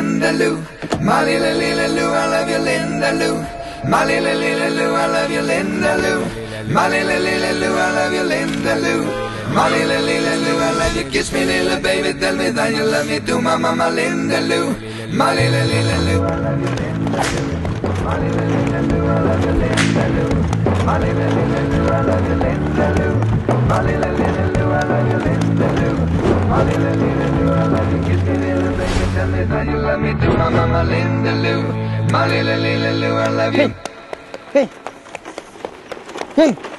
Linda Lou. Molly la lila Lou, I love you, Linda Lou. Molly la lila Lou, I love you, Linda Lou. Molly la lila Lou, I love you, Linda Lou. Molly la lila Lou, I love you, kiss me little baby, tell me that you love me too, my mama Linda Lou. Molly la lila Lou, I love you, Linda Lou. Molly la lila Lou, I love you, Linda Lou. Molly la lila Lou, I love you, Linda Lou. Molly la lila Lou, I love you, Linda Lou. Molly la lila Lou, I love you, kiss me little baby, tell me that you love me too, my mama Linda Lou. Molly la lila Lou, I love you. Hey. Hey.